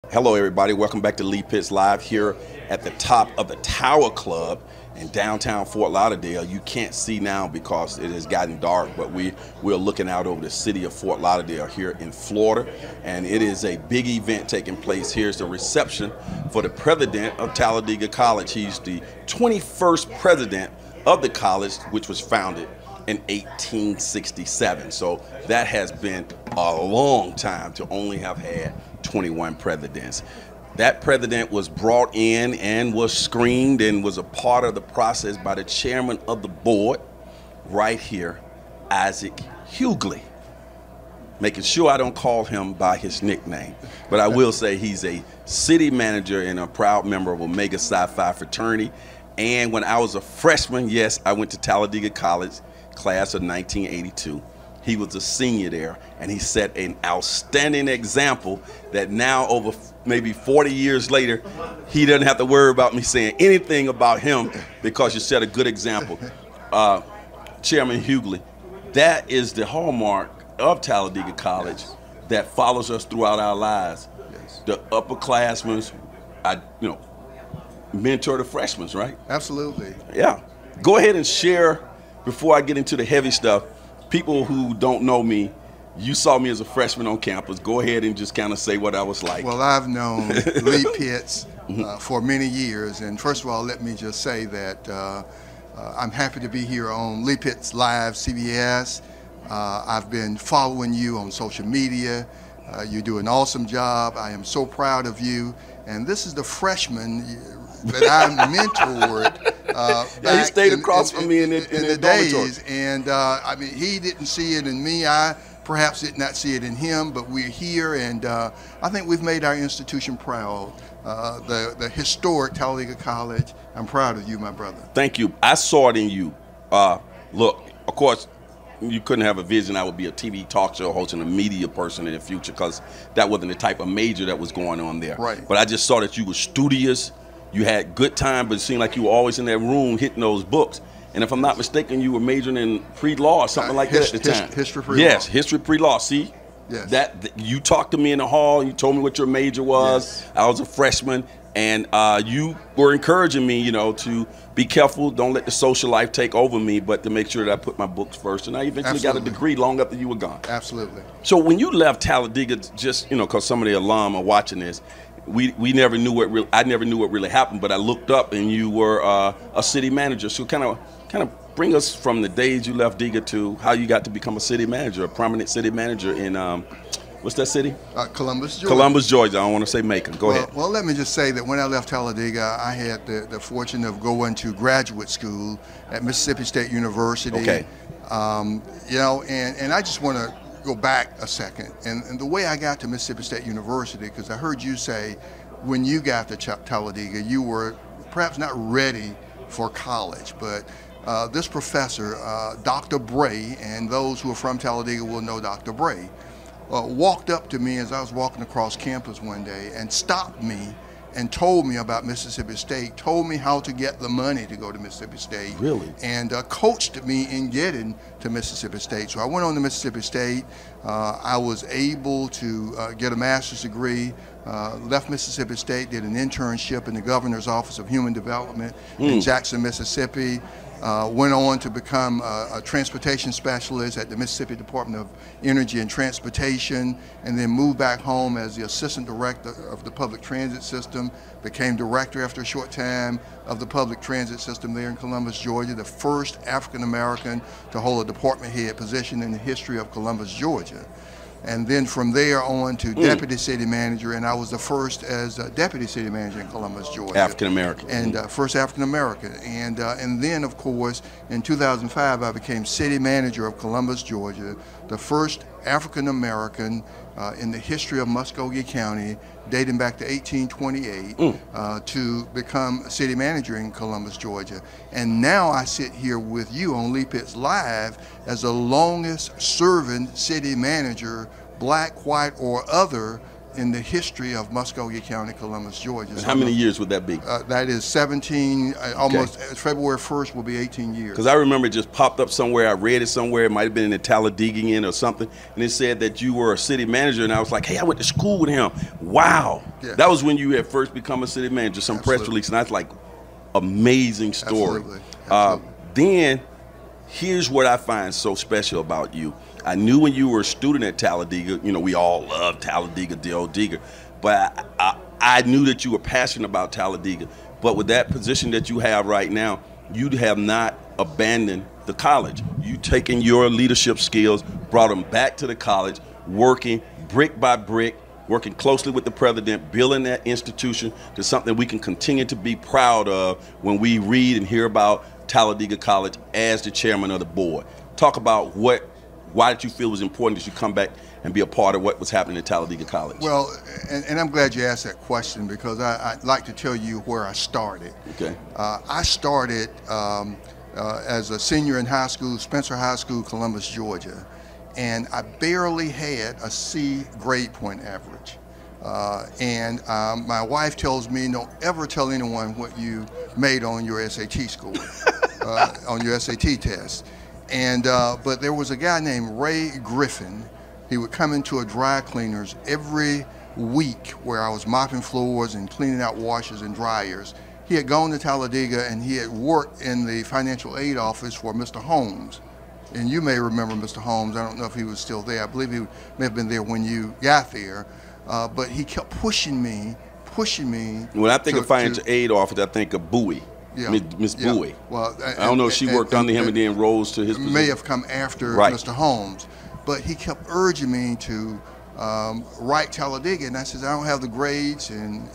Hello, everybody. Welcome back to Lee Pitts Live here at the top of the Tower Club in downtown Fort Lauderdale. You can't see now because it has gotten dark, but we're looking out over the city of Fort Lauderdale here in Florida, and it is a big event taking place. Here's the reception for the president of Talladega College. He's the 21st president of the college, which was founded in 1867. So that has been a long time to only have had 21 presidents. That president was brought in and was screened and was a part of the process by the chairman of the board right here, Isaac Hugley. Making sure I don't call him by his nickname, but I will say he's a city manager and a proud member of Omega Psi Phi fraternity. And when I was a freshman, yes, I went to Talladega College, class of 1982. He was a senior there, and he set an outstanding example that now, over maybe 40 years later, he doesn't have to worry about me saying anything about him because you set a good example. Chairman Hugley, that is the hallmark of Talladega College that follows us throughout our lives. The upperclassmen, mentor the freshmen, right? Absolutely. Yeah. Go ahead and share, before I get into the heavy stuff, people who don't know me, you saw me as a freshman on campus. Go ahead and just kind of say what I was like. Well, I've known Lee Pitts for many years, and first of all, let me just say that I'm happy to be here on Lee Pitts Live CBS. I've been following you on social media. You do an awesome job. I am so proud of you, and this is the freshman that I mentored. He stayed across from me in the days, and I mean, he didn't see it in me. I perhaps did not see it in him, but we're here, and I think we've made our institution proud. The historic Talladega College. I'm proud of you, my brother. Thank you. I saw it in you. Look, of course, you couldn't have a vision I would be a TV talk show host and a media person in the future, because that wasn't the type of major that was going on there. Right. But I just saw that you were studious. You had good time, but it seemed like you were always in that room hitting those books. And if I'm not mistaken, you were majoring in pre-law or something like that at the time. History pre-law. Yes, history pre-law. See? Yes. That you talked to me in the hall, you told me what your major was. Yes. I was a freshman, and you were encouraging me, to be careful, don't let the social life take over me, but to make sure that I put my books first. And I eventually got a degree long after you were gone. Absolutely. So when you left Talladega, just, because some of the alum are watching this, we never knew I never knew what really happened, but I looked up and you were a city manager. So kind of bring us from the days you left Dega to how you got to become a city manager, a prominent city manager in what's that city? Columbus, Georgia. Columbus, Georgia. I don't want to say Macon. Go ahead. Well, let me just say that when I left Talladega, I had the fortune of going to graduate school at Mississippi State University. Okay. And I just want to go back a second. And the way I got to Mississippi State University, because I heard you say when you got to Talladega, you were perhaps not ready for college, but this professor, Dr. Bray, and those who are from Talladega will know Dr. Bray, walked up to me as I was walking across campus one day and stopped me and told me about Mississippi State, told me how to get the money to go to Mississippi State. Really? And coached me in getting to Mississippi State. So I went on to Mississippi State. I was able to get a master's degree, left Mississippi State, did an internship in the Governor's Office of Human Development in Jackson, Mississippi. Went on to become a transportation specialist at the Mississippi Department of Energy and Transportation, and then moved back home as the assistant director of the public transit system, became director after a short time of the public transit system there in Columbus, Georgia, the first African American to hold a department head position in the history of Columbus, Georgia. And then from there on to deputy city manager, and I was the first as a deputy city manager in Columbus, Georgia. African American. And first African American. And then, of course, in 2005, I became city manager of Columbus, Georgia, the first African American in the history of Muskogee County, dating back to 1828, to become city manager in Columbus, Georgia. And now I sit here with you on Lee Pitts Live as the longest serving city manager, black, white, or other, in the history of Muskogee County, Columbus, Georgia. And how many years would that be? That is 17, almost February 1st will be 18 years. Because I remember it just popped up somewhere. I read it somewhere. It might have been in the Talladega Inn or something. And it said that you were a city manager. And I was like, hey, I went to school with him. Wow. Yeah. That was when you had first become a city manager, some press release. And I was like, amazing story. Absolutely. Then here's what I find so special about you. I knew when you were a student at Talladega, you know, we all love Talladega, Talladega, but I knew that you were passionate about Talladega. But with that position that you have right now, you have not abandoned the college. You taken your leadership skills, brought them back to the college, working brick by brick, working closely with the president, building that institution to something we can continue to be proud of when we read and hear about Talladega College as the chairman of the board. Talk about why did you feel it was important that you come back and be a part of what was happening at Talladega College? Well, and I'm glad you asked that question, because I'd like to tell you where I started. Okay. I started as a senior in high school, Spencer High School, Columbus, Georgia, and I barely had a C grade point average. And my wife tells me, don't ever tell anyone what you made on your SAT score, on your SAT test. And but there was a guy named Ray Griffin. He would come into a dry cleaners every week where I was mopping floors and cleaning out washers and dryers. He had gone to Talladega and he had worked in the financial aid office for Mr. Holmes. And you may remember Mr. Holmes. I don't know if he was still there. I believe he may have been there when you got there. But he kept pushing me. When I think of financial aid office, I think of Bowie. Yeah. Miss Bowie. Well, I don't know if she worked under him and then rose to his position. May have come after Mr. Holmes. But he kept urging me to write Talladega, and I said, I don't have the grades, and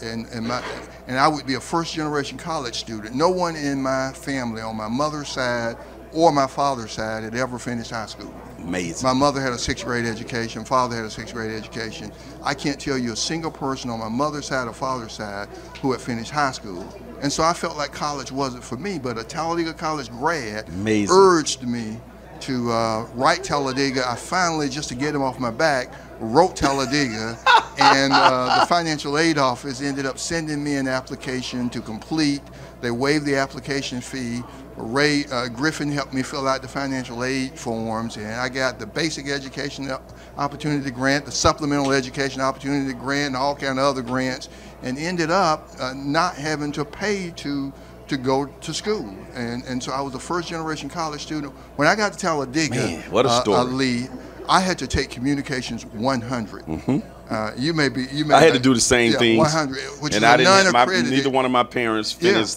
I would be a first-generation college student. No one in my family, on my mother's side or my father's side, had ever finished high school. Amazing. My mother had a sixth grade education, father had a sixth grade education. I can't tell you a single person on my mother's side or father's side who had finished high school. And so I felt like college wasn't for me, but a Talladega College grad urged me to write Talladega. I finally, just to get him off my back, wrote Talladega, and the financial aid office ended up sending me an application to complete. They waived the application fee. Ray Griffin helped me fill out the financial aid forms, and I got the basic education opportunity grant, the supplemental education opportunity grant, and all kind of other grants, and ended up not having to pay to go to school. And so I was a first generation college student. When I got to Talladega, man, what a story. Lee, I had to take communications 100. Mm-hmm. I had to do the same thing. 100, which and is non-accredited. Neither one of my parents finished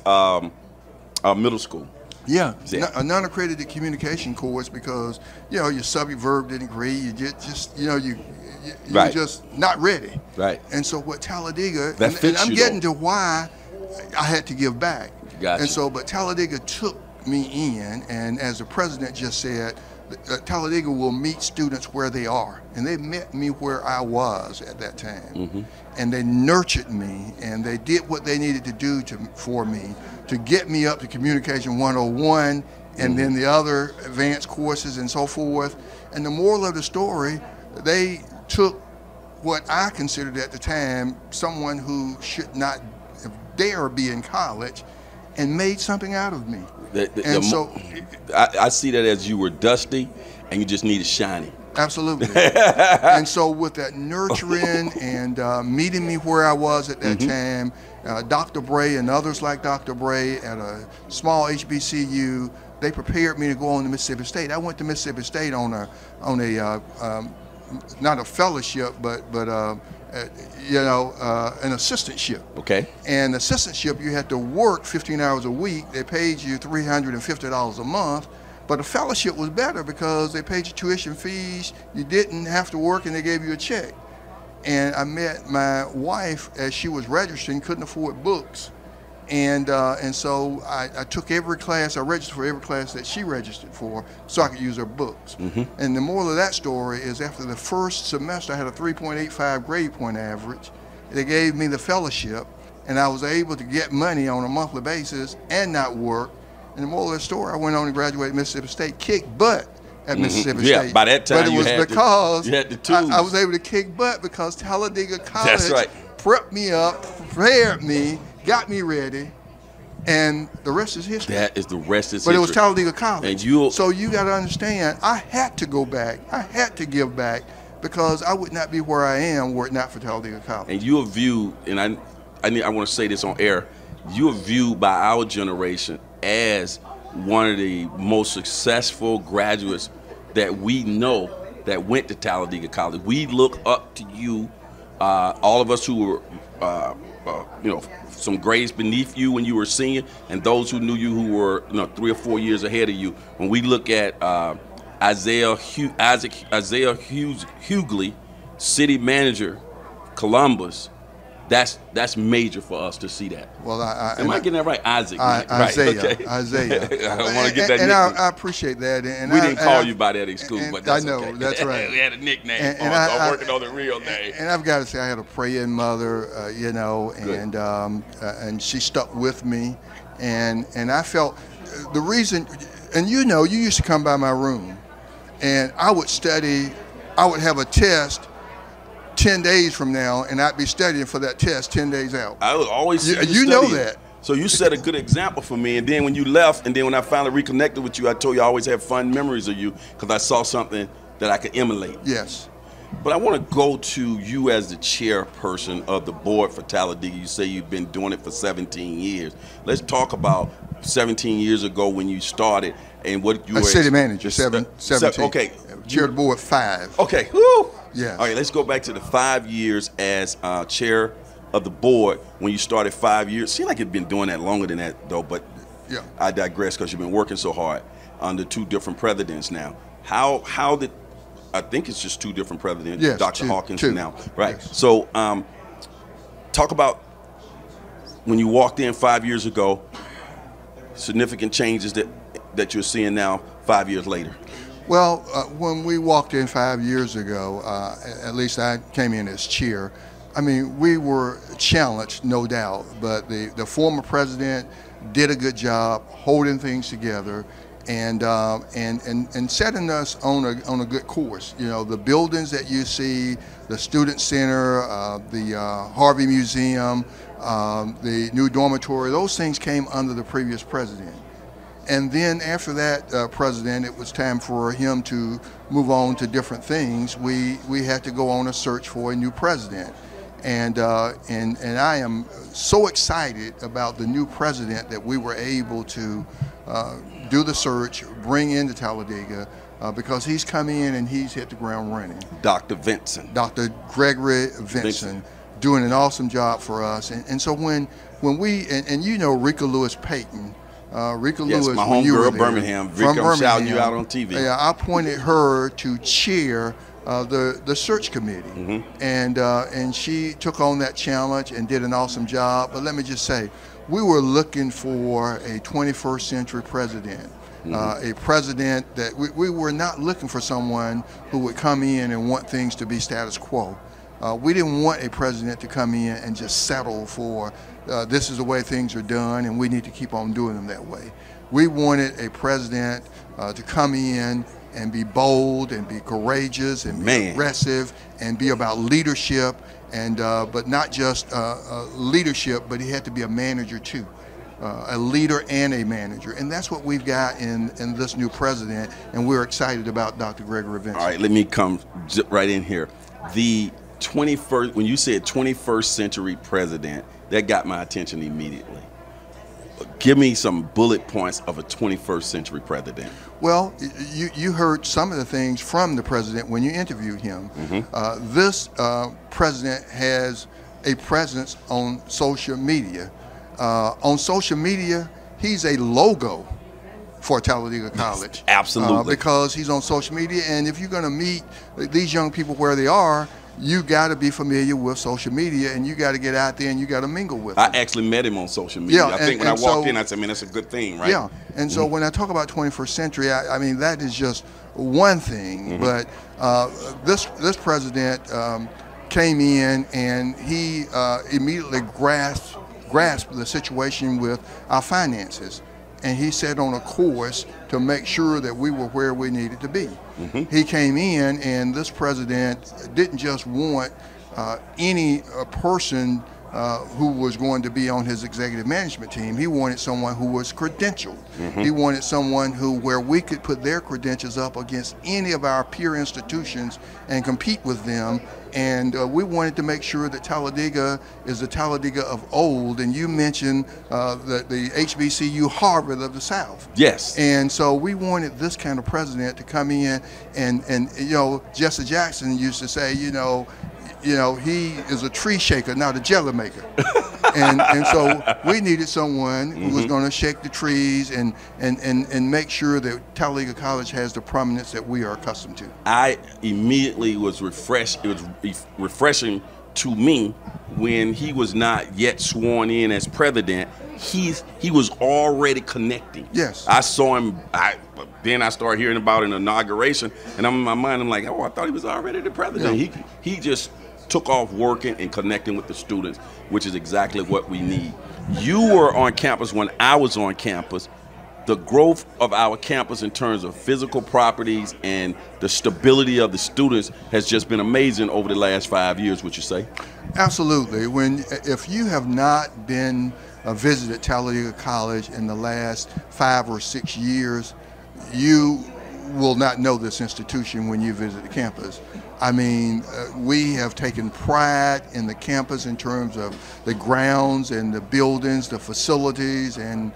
middle school. Yeah, a non-accredited communication course, because your subject verb didn't agree. You just you're just not ready. Right. And so what Talladega, and I'm getting to why I had to give back. Gotcha. And so, but Talladega took me in, and as the president just said, Talladega will meet students where they are, and they met me where I was at that time. Mm-hmm. And they nurtured me, and they did what they needed to do for me to get me up to Communication 101, and then the other advanced courses and so forth. And the moral of the story, they took what I considered at the time someone who should not dare be in college and made something out of me. I see that as you were dusty and you just needed shiny. Absolutely. And so with that nurturing and meeting me where I was at that time, Dr. Bray and others like Dr. Bray at a small HBCU, they prepared me to go on to Mississippi State. I went to Mississippi State on a not a fellowship, but an assistantship. Okay. And assistantship, you had to work 15 hours a week. They paid you $350 a month. But a fellowship was better because they paid you tuition fees. You didn't have to work, and they gave you a check. And I met my wife as she was registering, couldn't afford books. And so I took every class, I registered for every class that she registered for so I could use her books. Mm-hmm. And the moral of that story is after the first semester, I had a 3.85 grade point average. They gave me the fellowship, and I was able to get money on a monthly basis and not work. And the moral of the story, I went on and graduated Mississippi State, kicked butt at Mississippi Yeah, State. by that time but it you was had because you had the tools. I was able to kick butt because Talladega College That's right. prepped me up, prepared me, got me ready, and the rest is history. That is the rest is But history. it was Talladega College. And so you got to understand, I had to go back. I had to give back because I would not be where I am were it not for Talladega College. And you are viewed, and I want to say this on air, you are viewed by our generation as one of the most successful graduates that we know that went to Talladega College. We look up to you, all of us who were, some grades beneath you when you were senior, and those who knew you who were 3 or 4 years ahead of you. When we look at Isaiah Hugley, city manager, Columbus, that's major for us to see that. Well, am I getting that right? Isaac. Isaiah. Right, okay. Isaiah. I don't want to get that and nickname. I appreciate that. And we didn't call you by that in school, but that's I know, okay. that's right. We had a nickname. And I'm working on the real name. And I've got to say, I had a praying mother, and she stuck with me, and I felt the reason. And you used to come by my room, and I would study. I would have a test 10 days from now, and I'd be studying for that test 10 days out. I was always you know that. So you set a good example for me, and then when you left, and then when I finally reconnected with you, I told you I always had fun memories of you because I saw something that I could emulate. Yes. But I want to go to you as the chairperson of the board for Talladega. You say you've been doing it for 17 years. Let's talk about 17 years ago when you started and what you were. City manager, 17. Okay. Chair of the board 5. Okay. Woo. Yeah. All right, let's go back to the 5 years as chair of the board when you started 5 years. Seems like you've been doing that longer than that, though, but yeah. I digress because you've been working so hard under 2 different presidents now. How did, I think it's just 2 different presidents, yes, Dr. Hawkins two. now. Right. Yes. So talk about when you walked in 5 years ago, significant changes that you're seeing now 5 years later. Well, when we walked in 5 years ago, at least I came in as chair. I mean, we were challenged, no doubt, but the former president did a good job holding things together and setting us on a good course. The buildings that you see, the Student Center, the Harvey Museum, the new dormitory, those things came under the previous president. And then after that president, it was time for him to move on to different things. We had to go on a search for a new president. And I am so excited about the new president that we were able to do the search, bring into Talladega, because he's come in and he's hit the ground running. Dr. Vinson. Dr. Gregory Vinson, doing an awesome job for us. And so when we, and Rika Lewis-Payton, Rika Lewis, my when you were homegirl, there, Birmingham. from Rika, I'm shouting you out on TV. Yeah, I appointed her to chair the search committee, and she took on that challenge and did an awesome job. But let me just say, we were looking for a 21st century president, a president that we were not looking for someone who would come in and want things to be status quo. We didn't want a president to come in and just settle for this is the way things are done and we need to keep on doing them that way. We wanted a president to come in and be bold and be courageous and be aggressive and be about leadership, and but not just leadership, but he had to be a manager too. A leader and a manager, and that's what we've got in this new president, and we're excited about Dr. Gregory Vinson. All right, let me come right in here. The 21st, when you said 21st century president, that got my attention immediately. Give me some bullet points of a 21st century president. Well, you heard some of the things from the president when you interviewed him. This president has a presence on social media. On social media, he's a logo for Talladega College. Absolutely. Because he's on social media, and if you're going to meet these young people where they are, you got to be familiar with social media, and you got to get out there and you got to mingle with them. I actually met him on social media. Yeah, I think when I walked in, I said, man, that's a good thing, right? Yeah, and so when I talk about 21st century, I mean, that is just one thing, but this president came in and he immediately grasped the situation with our finances. and he set on a course to make sure that we were where we needed to be. He came in, and this president didn't just want any person who was going to be on his executive management team. He wanted someone who was credentialed. He wanted someone where we could put their credentials up against any of our peer institutions and compete with them. And we wanted to make sure that Talladega is the Talladega of old. And you mentioned the HBCU Harvard of the South. Yes. And so we wanted this kind of president to come in, and you know, Jesse Jackson used to say, you know, he is a tree shaker, not a jelly maker. and so we needed someone who was going to shake the trees and make sure that Talladega College has the prominence that we are accustomed to. I immediately was refreshed. It was refreshing to me when he was not yet sworn in as president. He was already connecting. Yes. I saw him. Then I started hearing about an inauguration, and I'm in my mind, I'm like, oh, I thought he was already the president. Yeah. He just took off working and connecting with the students, which is exactly what we need. You were on campus when I was on campus. The growth of our campus in terms of physical properties and the stability of the students has just been amazing over the last 5 years, would you say? Absolutely. If you have not been visited Talladega College in the last 5 or 6 years, you will not know this institution when you visit the campus. I mean, we have taken pride in the campus in terms of the grounds and the buildings, the facilities, and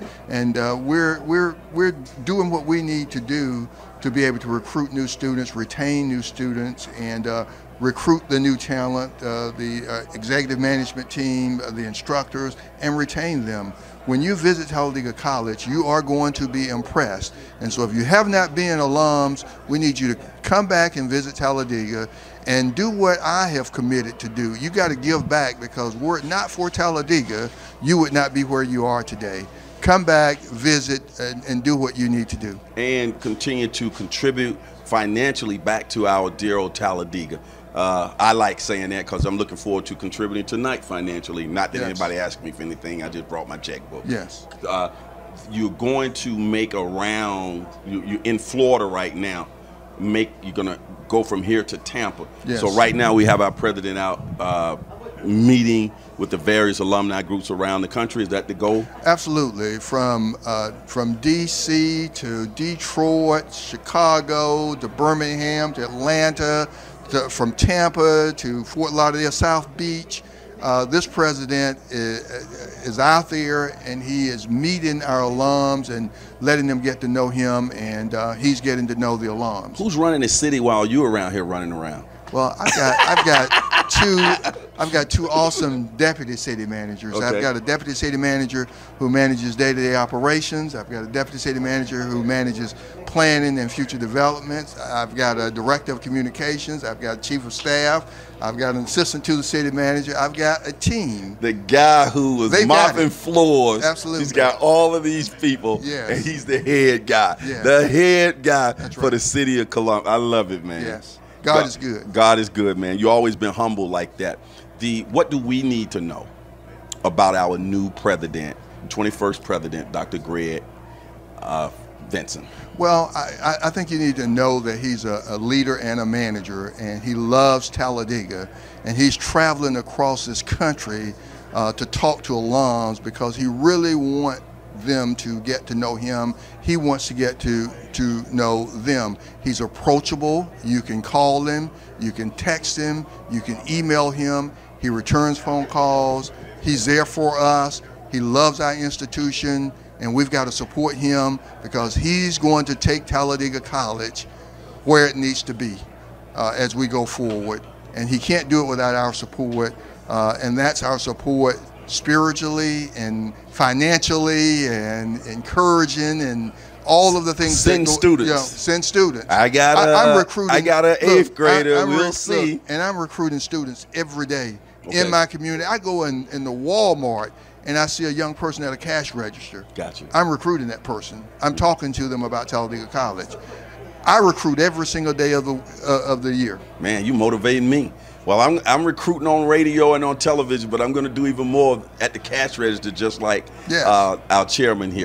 we're doing what we need to do to be able to recruit new students, retain new students, and recruit the new talent, the executive management team, the instructors, and retain them. When you visit Talladega College, you are going to be impressed. And so if you have not been alums, we need you to come back and visit Talladega and do what I have committed to do. You got to give back, because were it not for Talladega, you would not be where you are today. Come back, visit, and do what you need to do. And continue to contribute financially back to our dear old Talladega. I like saying that because I'm looking forward to contributing tonight financially. Not that anybody asked me for anything. I just brought my checkbook. Yes. You're going to make a round. You're in Florida right now. You're going to go from here to Tampa. Yes. So right now we have our president out meeting with the various alumni groups around the country. Is that the goal? Absolutely. From D.C. to Detroit, Chicago, to Birmingham, to Atlanta, from Tampa to Fort Lauderdale, South Beach. This president is out there, and he is meeting our alums and letting them get to know him, and he's getting to know the alums. Who's running the city while you're around here running around? Well, I've got two awesome deputy city managers. Okay. I've got a deputy city manager who manages day-to-day operations. I've got a deputy city manager who manages planning and future developments. I've got a director of communications. I've got a chief of staff. I've got an assistant to the city manager. I've got a team. The guy who was mopping floors. Absolutely. He's got all of these people, and he's the head guy. Yes. The head guy for the city of Columbus. I love it, man. Yes. God is good. God is good, man. You've always been humble like that. What do we need to know about our new president, 21st president, Dr. Greg Vinson? Well, I think you need to know that he's a leader and a manager, and he loves Talladega, and he's traveling across this country to talk to alums because he really wants them to get to know him. He wants to get to know them. He's approachable. You can call him, you can text him, you can email him. He returns phone calls. He's there for us. He loves our institution, and we've got to support him because he's going to take Talladega College where it needs to be as we go forward. And he can't do it without our support, and that's our support spiritually and financially and encouraging and all of the things. Send students. You know, send students. I'm recruiting. I got an 8th grader. We'll see. And I'm recruiting students every day in my community. I go in the Walmart and I see a young person at a cash register. Gotcha. I'm recruiting that person. I'm talking to them about Talladega College. I recruit every single day of the year. Man, you motivating me. Well, I'm recruiting on radio and on television, but I'm going to do even more at the cash register, just like our chairman here.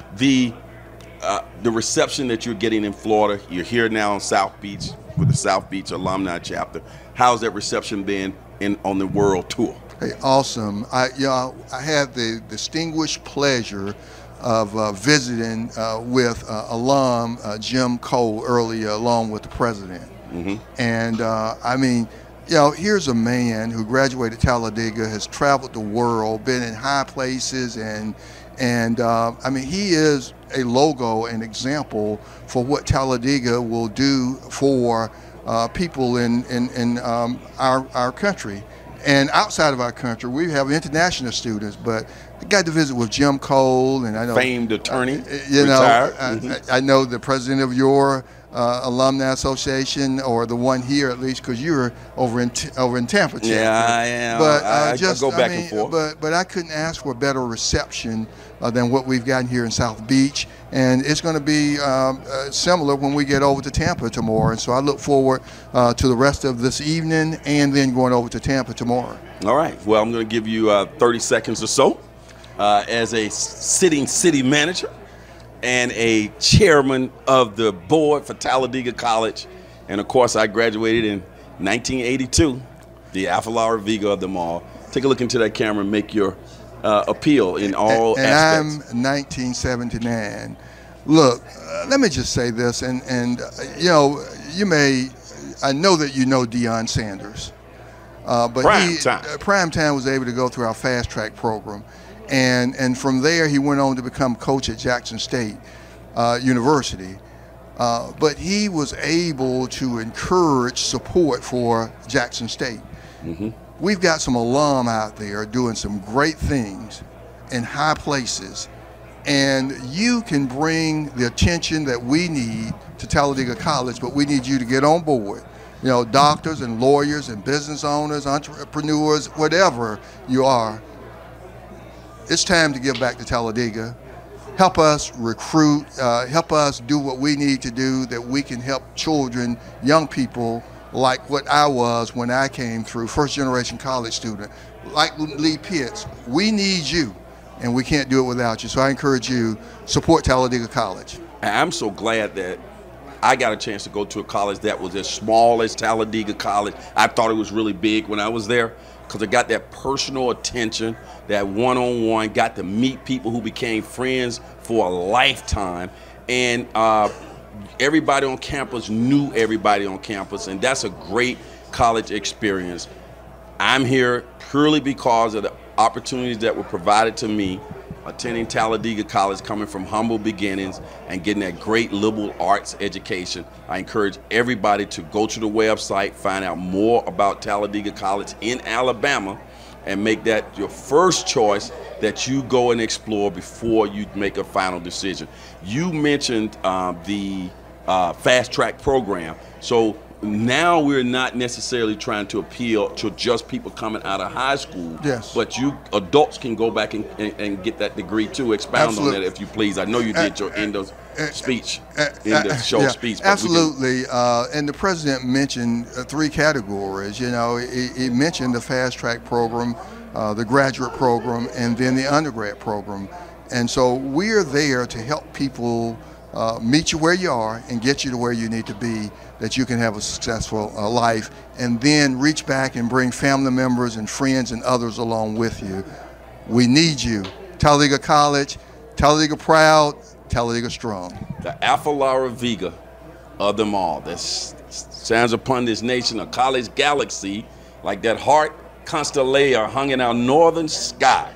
the reception that you're getting in Florida. You're here now in South Beach with the South Beach Alumni Chapter. How's that reception been on the world tour? Hey, awesome. I had the distinguished pleasure of visiting with alum Jim Cole earlier, along with the president. Mm-hmm. And I mean, here's a man who graduated Talladega, has traveled the world, been in high places, and I mean, he is a logo, an example for what Talladega will do for people in our country. And outside of our country, we have international students, but I got to visit with Jim Cole, and I know famed attorney, retired. Mm-hmm. I know the president of your alumni association, or the one here at least, because you're over in Tampa. Chapter. Yeah, I am. But I go back and forth. But I couldn't ask for a better reception than what we've gotten here in South Beach, and it's going to be similar when we get over to Tampa tomorrow. And so I look forward to the rest of this evening, and then going over to Tampa tomorrow. All right. Well, I'm going to give you 30 seconds or so as a sitting city manager and a chairman of the board for Talladega College. And of course, I graduated in 1982, the Alpha Laura Vega of them all. Take a look into that camera and make your appeal in all aspects. I'm 1979. Look, let me just say this, and I know that you know Deion Sanders, but Prime Time was able to go through our fast track program. And from there, he went on to become coach at Jackson State University. But he was able to encourage support for Jackson State. Mm-hmm. We've got some alum out there doing some great things in high places. And you can bring the attention that we need to Talladega College, but we need you to get on board. Doctors and lawyers and business owners, entrepreneurs, whatever you are. It's time to give back to Talladega. Help us recruit, help us do what we need to do, that we can help children, young people, like what I was when I came through, first generation college student, like Lee Pitts. We need you, and we can't do it without you. So I encourage you, support Talladega College. I'm so glad that I got a chance to go to a college that was as small as Talladega College. I thought it was really big when I was there, because I got that personal attention, that one-on-one, got to meet people who became friends for a lifetime. And everybody on campus knew everybody on campus, and that's a great college experience. I'm here purely because of the opportunities that were provided to me, attending Talladega College, coming from humble beginnings and getting that great liberal arts education. I encourage everybody to go to the website, find out more about Talladega College in Alabama, and make that your first choice that you go and explore before you make a final decision. You mentioned the fast track program. So now we're not necessarily trying to appeal to just people coming out of high school. Yes. But adults can go back and get that degree too. Expound Absolutely. On that if you please. I know you did your end of speech, speech. Absolutely. And the president mentioned 3 categories. He mentioned the fast track program, the graduate program, and then the undergrad program. And so we're there to help people meet you where you are and get you to where you need to be, that you can have a successful life, and then reach back and bring family members and friends and others along with you. We need you. Talladega College, Talladega proud, Talladega strong. The Alpha Laura Vega of them all. That stands upon this nation, a college galaxy, like that heart constellation hung in our northern sky.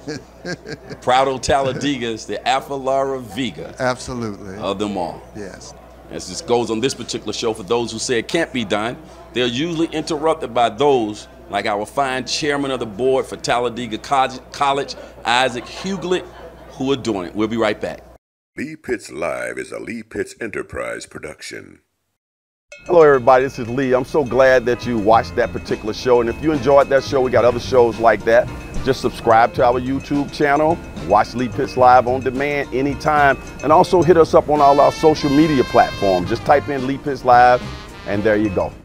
Proud of Talladega is the Alpha Laura Vega. Absolutely. Of them all. Yes. As this goes on this particular show, for those who say it can't be done, they're usually interrupted by those like our fine chairman of the board for Talladega College, Isaac Hugley, who are doing it. We'll be right back. Lee Pitts Live is a Lee Pitts Enterprise production. Hello everybody, this is Lee. I'm so glad that you watched that particular show, and if you enjoyed that show, we got other shows like that. Just subscribe to our YouTube channel, watch Lee Pitts Live on demand anytime, and also hit us up on all our social media platforms. Just type in Lee Pitts Live, and there you go.